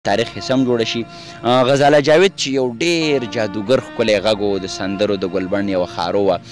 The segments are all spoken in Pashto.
تاریخ حصه هم جوړه شي. غزاله جاوید چې یو ډېر جادوګر ښکلی غږ و، د سندرو د ګلبڼ یوه خارو وه،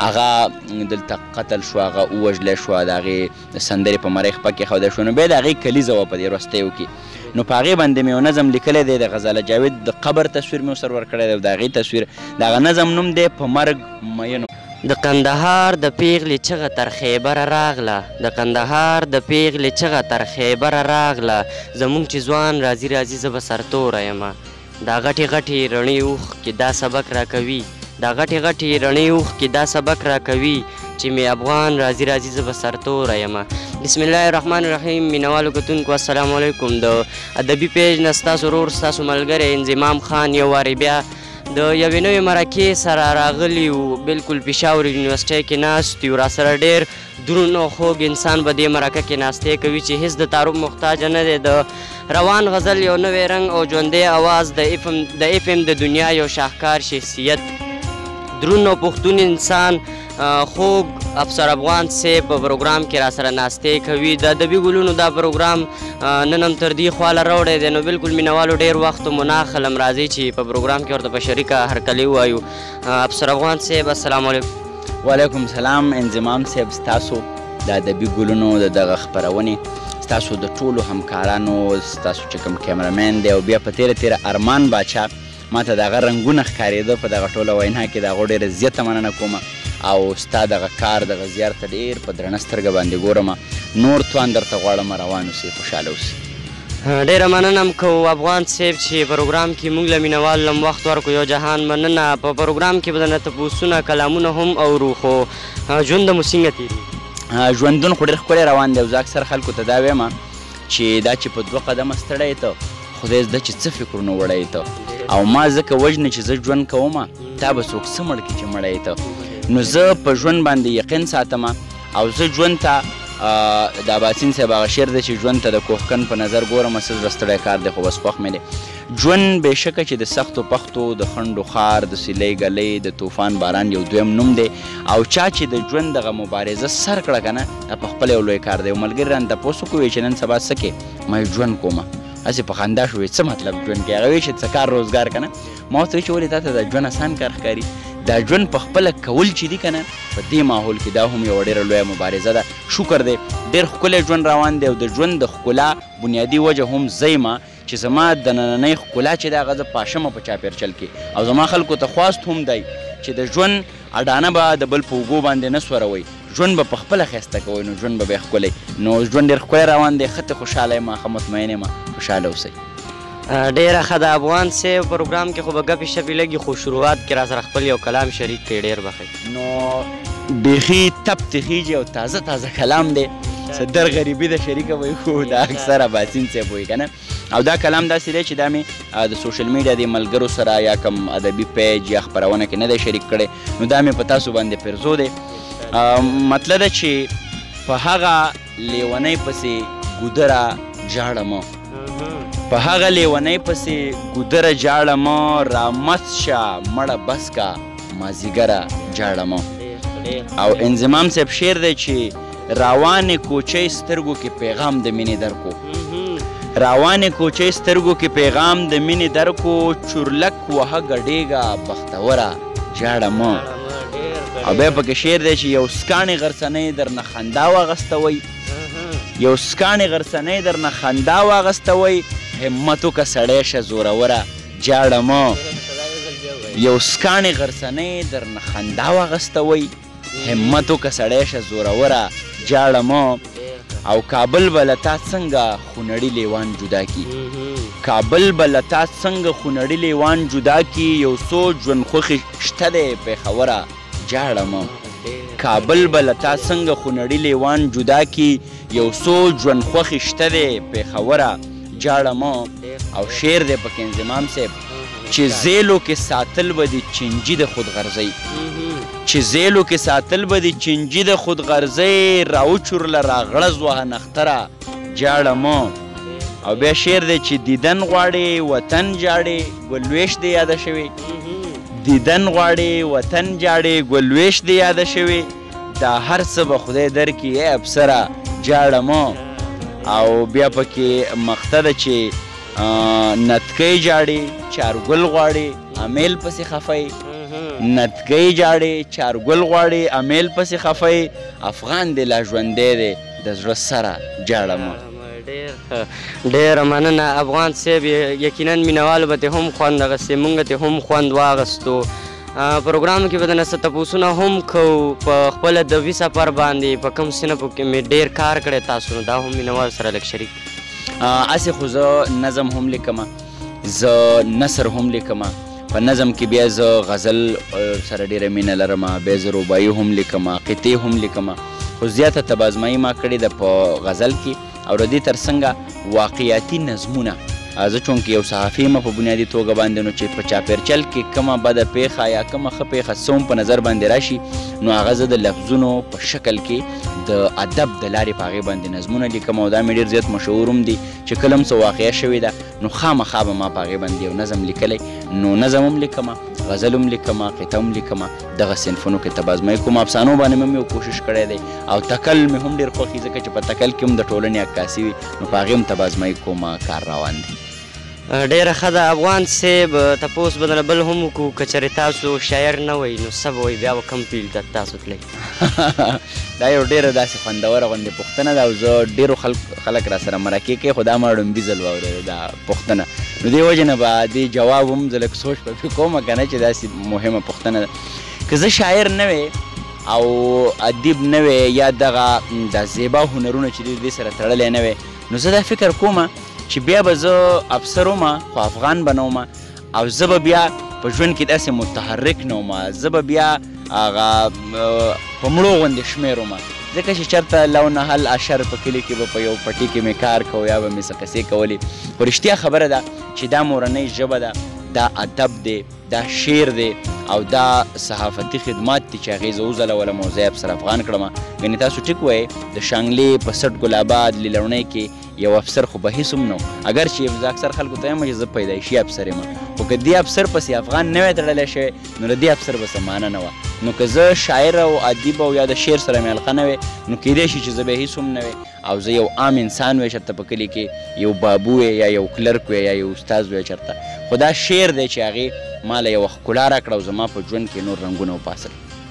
هغه دلته قتل شو، هغه ووژلی شوه، د هغې د سندرې په مری خپه کېښودی شو. نو بیا د هغې کلیزه وه په دې وروستیو کې، نو په هغې باندې مې یو نظم لیکلی دی، د غزاله جاوید د قبر تصویر مې ورسره ورکړی دی او د هغې تصویر. د هغه نظم نوم دی په مرګ مینو. د قندهار د پیغلې چغه تر خیبره راغله، د قندهار د پیغلې چغه تر خیبره راغله، زمونږ چې ځوان راځي راځي زه به سرتوره یمه، دا غټې غټې رڼې اوښکې دا سبق راکوي، دا غټې غټې رڼې اوښکې دا سبق راکوي، چې مې افغان راځي راځي زه به سرتوره یمه. بسم الله الرحمن الرحیم. مینوالو کتونکو السلام علیکم. د ادبي پیج نه ستاسو ورور ستاسو ملګری انضمام خان یو وارې بیا د یوې نوې مرکې سره راغلي وو. بلکل پېښور یونیورسټۍ کې ناست یو، راسره ډېر دروند او خوږ انسان به دې مرکه کې ناستې کوي چې هېڅ د تعارف محتاجه نه دی. د روان غزل یو نوی رنګ او ژوندی اواز، د اف ام د دنیا یو شاهکار شخصیت، دروند او پښتون انسان خوږ افسر افغان صاحب په پروګرام کې راسره ناستې کوي. د ادبي ګلونو دا پروګرام نن هم تر دې خواله راوړی دی. نو بلکل مینوالو ډېر وخت مو ناخلم، راځئ چې په پروګرام کې ورته په شریکه هرکلی ووایو. افسر افغان صاحب السلام علیکم. وعلیکم السلام. انضمام صاحب ستاسو د ادبي ګلونو د دغه خپرونې، ستاسو د ټولو همکارانو، ستاسو چې کوم کیمرامین دی او بیا په تیره تیره ارمان باچا ما ته د هغه رنګونه ښکارېده په دغه ټوله وینا کې، د هغو ډېره زیاته مننه کوم او ستا دغه کار دغه زیار ته ډېر په درنه سترګه باندې ګورم. نور توان درته غواړم روان اوسې، خوشحاله اوسې. ډېره مننه م کوو افغان صاحب چې پروګرام کې موږ له مینوالو هم وخت ورکړو. یو جهان مننه. په پروګرام کې به درنه تپوسونه کلامونه هم اورو، خو ژوند مو څنګه تېرېږي؟ ژوندون خو ډېر ښکلی روان دی او زه اکثر خلکو ته دا وایم چې دا چې په 2 قدمه ستړی ته خدای زده چې څه فکرونه وړی ته، او ما ځکه وژنې چې زه ژوند کوم تا به څوک څه مړ کړي چې مړی ته. نو زه په ژوند باندې یقین ساتم او زه ژوند ته د اباسین صاحب هغه شعر دی چې ژوند ته د کوهکن په نظر ګورم، څه زړه ستړی کار دی خو بس خوښ مې دی. ژوند بېشکه چې د سختو پختو، د خنډو خار، د سیلۍ ګلۍ، د طوفان باران یو دویم نوم دی، او چا چې د ژوند دغه مبارزه سر کړه که نه دا په خپله یو لوی کار دی. یو ملګري رانه تپوس وکړو چې نن سبا څه کې؟ ما ژوند کومه. هسې په خندا شو، څه مطلب ژوند کې؟ هغه وایي چې څه کار روزګار که نه. ما ورته وایي چې ولې تا ته د ژوند اسان کار ښکاري؟ دا ژوند په خپله کول چې دي که نه په دې ماحول کې دا هم یوه ډېره لویه مبارزه ده. شکر دی ډېر ښکلی ژوند روان دی او د ژوند د ښکلا بنیادي وجه هم زه یم چې زما د نننۍ ښکلا چې ده هغه زه پاشمه په چاپېرچل کې، او زما خلکو ته خواست هم دی چې د ژوند اډانه به د بل په اوږو باندې نه سوروئ، ژوند به په خپله ښایسته کوئ، نو ژوند به بیا ښکلی. نو ژوند ډېر ښکلی روان دی، ښه ته خوشحاله یم، ښه مطمئن یم، خوشحاله اوسئ. ډېره ښه ده. افغان صاحب پروګرام کې خو به ګپې شپې لګي، خو شروعات کې را سره خپل یو کلام شریک کړئ، ډېر بخښئ. نو بیخي تپ تخیږي او تازه تازه کلام دی، څه در غریبي ده شریکه وایي خو دا اکثر اباسین صاحب وایي که نه. او دا کلام داسې دی چې دا مې د سوشل میډیا د ملګرو سره یا کوم ادبي پیج یا خپرونه کې نه دی شریک کړی، نو دا مې په تاسو باندې پیرزو دی. مطلب ده چې په هغه لیونۍ پسې ګودره جاړمه، په هغه لیونۍ پسې ګودره جاړمه، رامست شه مړه بس کا مازیګره جاړمه. او انضمام صاحب شعر دی چې روانې کوچۍ سترګو کې پیغام د مینې درکو، روانې کوچۍ سترګو کې پیغام د مینې درکو، چورلک وهه ګډېږه بختوره جاړمه. او بیا پکې شعر دی چې یو سکاڼې غرڅنۍ درنه خندا واغستوئ، یو سکاڼې غرڅنۍ درنه خندا واغستوئ، همت وکړه سړی شه زوروره جاړمه. یو سکاڼې غرڅنۍ درنه خندا واغستوئ، همت وکړه سړی شه زوروره جاړمه. او کابل به له تا څنګه خونړي لیوان جدا کی، کابل به له تا څنګه خونړي لیوان جدا کی، یو څو ژوند خوښې شته دی پېښوره جاړمه. کابل به له تا څنګه خونړي لیوان جدا کی، یو څو ژوند خوښې شته دی پېښوره جاړمه. او شعر دی پکې انضمام صاحب چې زیلو کې ساتل به دي چینجي د خودغرضۍ، چې زیلو کې ساتل به دي چینجي د خودغرضۍ، راوچورله راغړز وهه نختره جاړمه. او بیا شعر دی چې دیدن غواړې وطن جاړې ګلویش دې یاده شوې، دیدن غواړې وطن جاړې ګلویش دې یاده شوې، دا هر څه به خدای درکړي ای ابصره جاړمه. او بیا پکې مقطع ده چې نتکۍ جاړې چارګل غواړي امیل پسې خفی نتکۍ جاړې چارګل غواړي امیل پسې خفی افغان دی لا ژوندی دی د زړه سره جاړمه. ډېره مننه افغان صاحب. یقینا مینهوالو به ترې هم خوند اخیستی، موږ ترې هم خوند واخیستو. پروګرام کې به درنه څه تپوسونه هم کوو په خپله ادبي سفر باندې په کوم صنفو کې مې ډېر کار کړی تاسو نو دا هم مینهوالو سره لږ شریک. هسې خو زه نظم هم لیکمه، زه نثر هم لیکمه. په نظم کې بیا زه غزل سره ډېره مینه لرمه، بیا زه رباعي هم لیکمه، قطعې هم لیکمه. خو زیاته تبازمایي ما کړې ده په غزل کې او د دې تر څنګه واقعیتي نظمونه. زه چونکې یو صحافي یم په بنیادي توګه باندې، نو چې په چاپېرچل کې کومه بده پیښه یا کومه ښه پیښه څه هم په نظر باندې راشي نو هغه زه د لفظونو په شکل کې د ادب د لارې په هغې باندې نظمونه لیکم او دا مې ډېر زیات مشهور هم دي چې کله هم څه واقعه شوې ده نو خامخا به ما په هغې باندې یو نظم لیکلی. نو نظم هم لیکمه، غزل هم لیکمه، قطعه هم لیکمه. دغه صنفونو کې تبازمایي کوم. افسانو باندې مې یو کوشش کړی دی او تکل مې هم ډېر خوښي ځکه چې په تکل کې هم د ټولنې عکاسي وي نو په هغې هم تبازمایي کوم کار روان دی. ډېره ښه ده افغان صاحب. تپوس به درنه بل هم وکړو که چېرې تاسو شاعر نه وئ نو څه به وئ بیا به کوم فیلډ ته تاسو تلئ؟ دا یو ډېره داسې خوندوره غوندې پوښتنه ده او زه ډېرو خلک را سره مرکې کوي خو دا ما ړومبي ځل واورېده دا پوښتنه. نو دې وجې نه به دې جواب هم زه لږ سوچ پکې کوم که نه چې داسې مهمه پوښتنه ده. که زه شاعر نه وې او ادیب نه وې یا دغه دا زیبا هنرونه چې دې سره تړلی نه وې نو زه دا فکر کومه چې بیا به زه افسر ومه خو افغان به نه ومه او زه به بیا په ژوند کې داسې متحرک نه ومه، زه به بیا هغه په مړو غوندې شمېر ومه ځکه چې چېرته لو نهل اشر په کلي کې به په یو پټي کې مې کار کوو یا به مې څه قصې کولې. خو رښتیا خبره ده چې دا مورنۍ ژبه ده، دا ادب دی، دا شعر دی او دا صحافتي خدمات دي چې هغې زه وځلولم او زه یې افسر افغان کړمه. یعنې تاسو ټیک وایئ د شانګلې په سټ ګل آباد لیلوڼۍ کې یو افسر خو به هېڅ هم نه و، اگر چې زه اکثر خلکو ته یم چې زه پیدایشي افسر یم خو که دې افسر پسې افغان نه وی تړلی شوی نو د دې افسر به څه معنه نه وه. نو که زه شاعر او ادیب او یا د شعر سره مې حلقه نه وی نو کیدای شي چې زه به هېڅ هم نه وی او زه یو عام انسان وی چېرته په کلي کې یو بابو وی یا یو کلرک وی یا یو استاذ وی چېرته. خو دا شعر دی چې هغې ما له یوه ښکلا راکړه او زما په ژوند کې نور رنګونه وپاسل.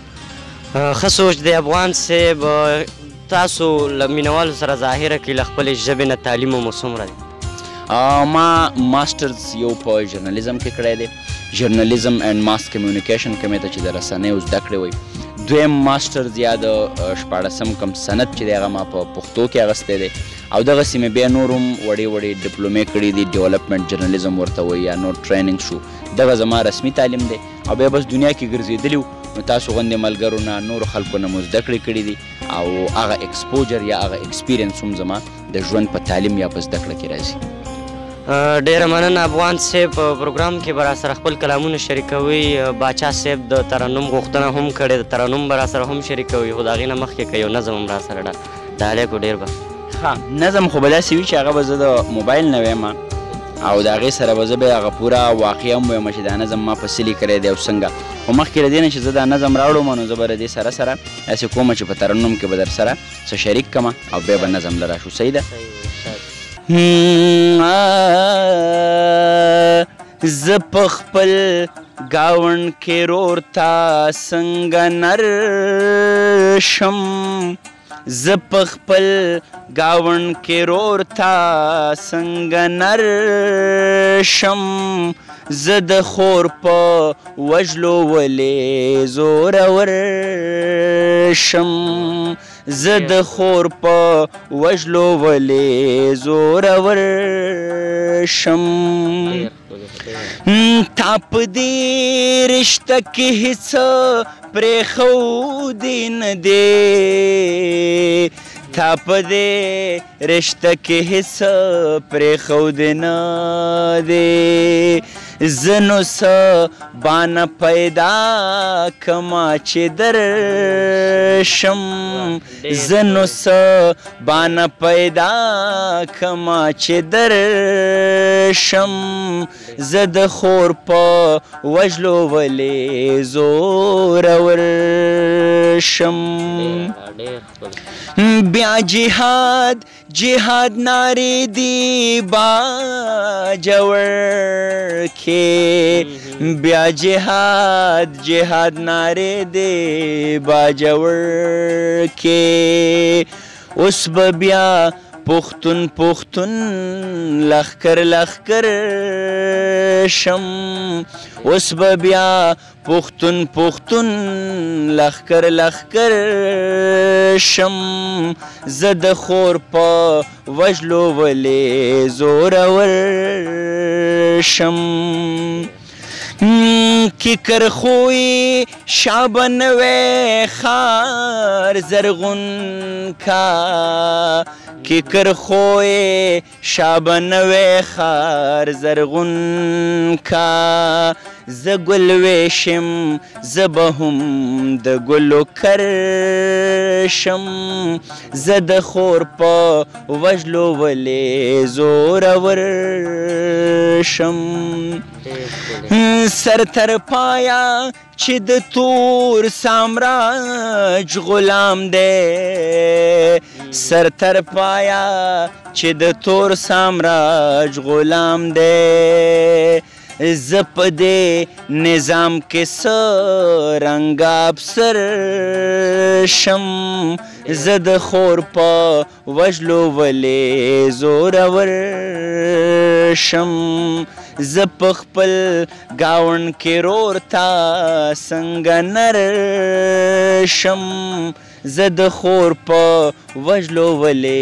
ښه سوچ دی افغان صاحب. تاسو له مینهوالو سره ظاهره کې له خپلې ژبې نه تعلیم مو څومره دی؟ ما ماسټرز یو په ژرنالیزم کې کړی دی، ژرنالیزم اینډ ماس کمیونیکیشن کومې ته چې د رسنیو زده کړې وایي. دویم ماسټرز یا د 14 کم سند چې دی هغه ما په پښتو کې اخیستی دی او دغسې مې بیا نور هم وړې وړې ډپلومې کړي دي، ډیولپمنټ جرنالیزم ورته وایي یا نور ټریننګ شو. دغه زما رسمي تعلیم دی او بیا بس دنیا کې ګرځېدلي وو نو تاسو غوندې ملګرو نه نورو خلکو نه مو زده کړې کړي دي او هغه ایکسپوجر یا هغه ایکسپیرینس هم زما د ژوند په تعلیم یا په زده کړه کې راځي. ډېره مننه افغان صاحب. په پروګرام کې به را سره خپل کلامونه شریکوئ. باچا صاحب د ترنم غوښتنه هم کړې ده، ترنم به را سره هم شریکوئ خو د هغې نه مخکې که یو نظم هم را سره ډالۍ کړو ډېر به ښه. نظم خو به داسې وي چې هغه به زه د موبایل نه ویم او د هغې سره به زه بیا هغه پوره واقعه هم ویم چې دا نظم ما په څه لیکلی دی او څنګه. خو مخکې له دې نه چې زه دا نظم راوړم نو زه به د دې سره سره داسې کومه چې په ترنم کې به در سره څه شریک کړمه او بیا به نظم له راشو. صحیح ده؟ زه په خپل ګاونډ کې رور ته څنګه نرشم، زه په خپل ګاونډ کې رور ته څنګه نرشم، زه د خور په وژلو ولې زورور شم، زه د خور په وژلو ولې زورور شم. تا په دې رشته کې هېڅ پرېښودی نه دی، تا په دې رشته کې هېڅ پرېښودی نه دی، زه نو څه بانه پیدا کما چې درشم، زه نو څه بانه پیدا کما چې درشم، زه د خور په وژلو ولې زورور شم. بیا جهاد جهاد نارې دی باجوړ کې بیا جهاد جهاد نارې دی باجوړ کې اوس به بیا پختون پختون لخکر لخکر شم اوس به بیا پختون پختون لخکر لخکر شم زه د خور په وژلو ولې زورور شم کیکر خوی شابه نوی خار زرغون کا کیکر خوی شابه نوی خار زرغون کا زه ګل ویشم زه به هم د ګلو کر شم زه د خور په وژلو ولې زورور شم سر تر پایا چې د تور سامراج غلام دی سر تر پایا چې د تور سامراج غلام دی زه په دې نظام کې څه رنګه افسر شم زه د خور په وژلو ولې زورور شم زه په خپل ګاونډ کې رور تا څنګه نر شم زه د خور په وژلو ولې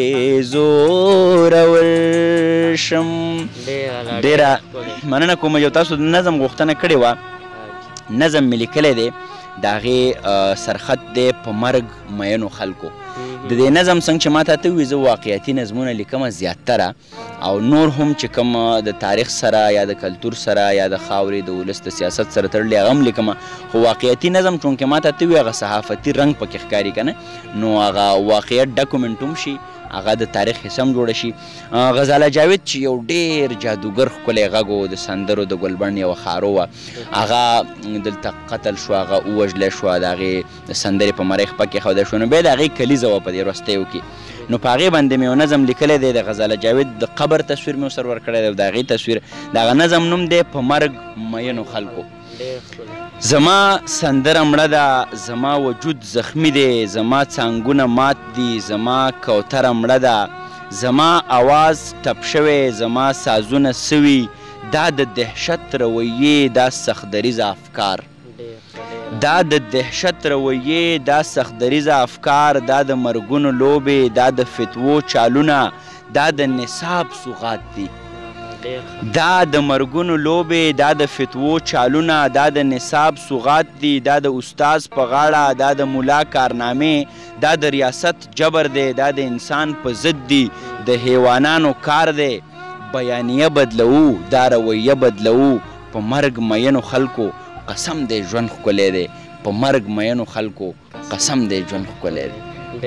زورور شم ډېره مننه کوم یو تاسو د نظم غوښتنه کړې وه نظم مې لیکلی دی د هغې سرخط دی په مرګ مینو خلکو د دې نظم څنګه چې ما ته ووایي زه واقعیتي نظمونه لیکمه زیاتره او نور هم چې کوم د تاریخ سره یا د کلتور سره یا د خاورې د ولس د سیاست سره تړلي هغه هم لیکمه خو واقعیتي نظم چونکې ما ته ووایي هغه صحافتي رنګ پکې ښکاري که نه نو هغه واقعیت ډاکومنټ هم شي هغه د تاریخ حصه هم جوړه شي غزاله جاوید چې یو ډېر جادوګر ښکلی غږ و د سندرو د ګلبڼ یوه خارو وه هغه دلته قتل شو هغه ووژلی شوه د هغې د سندرې په مری خپه کېښودی شو نو بیا د هغې کلیزه وه په دې وروستیو کې نو په هغې باندې مې یو نظم لیکلی دی د غزاله جاوید د قبر تصویر مې ورسره ورکړی دی او د هغې تصویر د هغه نظم نوم دی په مرګ مینو خلکو زما سندره مړه ده زما وجود زخمی دی زما څانګونه مات دي زما کوتره مړه ده زما آواز ټپ شوی زما سازونه سوي دا د دهشت رویې دا سختدریزه افکار دا د دهشت رویې دا سختدریزه افکار دا د مرګونو لوبې دا د فتوو چالونه دا د نصاب سوغات دي دا د مرګونو لوبې دا د فتوو چالونه دا د نصاب سوغات دي دا د استاز په غاړه دا د ملا کارنامې دا د ریاست جبر دی دا د انسان په ضد دي د حیوانانو کار دی بیانیه بدلوو دا رویه بدلوو په مرګ مینو خلکو قسم دی ژوند ښکلی دی په مرګ مینو خلکو قسم دی ژوند ښکلی دی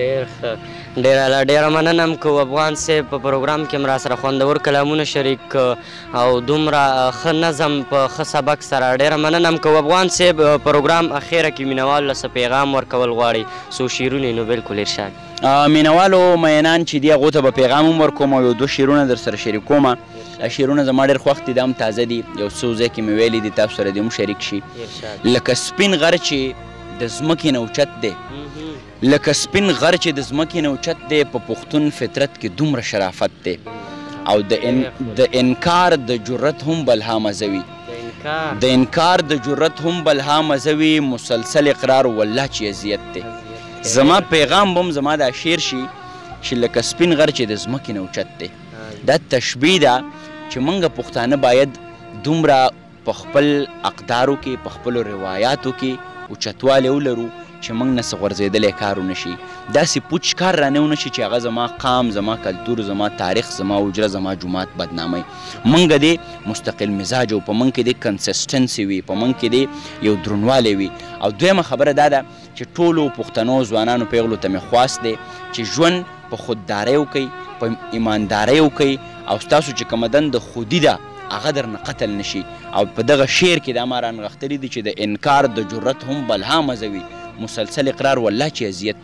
ډېره مننه م کو افغان صاحب په پروګرام کې م راسره خوندور کلامونه شریک او دومره ښه نظم په ښه سبق سره ډېره مننه م کو افغان صاحب پروګرام اخیره کې مینوالو له څه پیغام ورکول غواړئ څو شعرونه نو بالکل ارشاد مینوالو مینان چې دي هغو ته به پیغام هم ورکوم او یو دو شعرونه در سره شریکومه شعرونه زما ډېر خوښ دي دا هم تازه دي یو څو ځای کې مې ویلي دي تاسو سره دې هم شریک شي لکه سپین غر چې د ځمکې نه اوچت دی لکه سپین غر چې د ځمکې نه اوچت دی په پښتون فطرت کې دومره شرافت دی او د انکار د جرت هم بلها مزوي د انکار د جرت هم بلها مزوي مسلسل اقرار والله چې اذیت دی زما پیغام بم زما دا شعر شي چې لکه سپین غر چې د ځمکې نه اوچت دی دا تشبیه ده چې موږ پښتانه باید دومره په خپل اقدارو کې په خپلو روایاتو کې اوچتوالی ولرو چې موږ نه څه غورځېدلی کار ونه شي داسې پوچ کار رانه ونه شي چې هغه زما قام زما کلتور زما تاریخ زما حجره زما جومات بدناموي موږ دې مستقل مزاج او په موږ کې دې کنسسټنسي وي په موږ کې دې یو درونوالی وي او دویمه خبره دا ده چې ټولو پښتنو ځوانانو پیغلو ته مې خواست دی چې ژوند په خوددارۍ وکئ په ایماندارۍ وکئ او ستاسو چې کومه دنده خودي ده هغه درنه قتل نشي او په دغه شعر کې دا ما رانغښتلي دي چې د انکار د جرت هم بلها مزوي مسلسل اقرار والله چې اذیت دی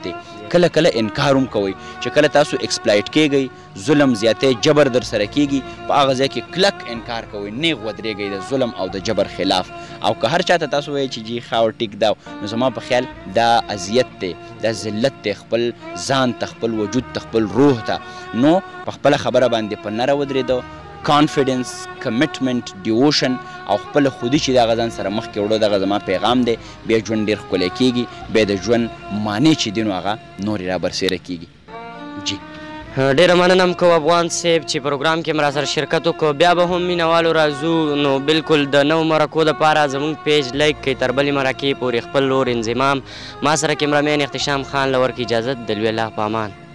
کله کله انکار هم کوئ چې کله تاسو ایکسپلایټ کیږئ ظلم زیاتی جبر در سره کیږي په هغه ځای کې کلک انکار کوئ نیغ ودرېږئ د ظلم او د جبر خلاف او که هر چاته تاسو وایئ چې جی ښه ټیک دا نو زما په خیال دا اذیت دی دا ذلت دی خپل ځان ته خپل وجود ته خپل روح ته نو په خپله خبره باندې په نره ودرېده کانفیډنس کمیټمنټ ډیووشن او خپل خودي چې دغه ځان سره مخکې وړو دغه زما پیغام دی بیا ژوند ډېر ښکلی کیږي بیا د ژوند معنی چې دی نو هغه نورې رابرسېره کیږي جی ډیره مننه م کوو افغان صاحب چې پروګرام کې م راسره شرکت وکړو بیا به هم مینهوالو راځو نو بالکل د نوو مرکو دپاره زموږ پیج لایک کړئ تر بلې مرکې پورې خپل لور انضمام ما سره کیمرامین احتشام خان له ورکړي اجازت د لوی الله په امان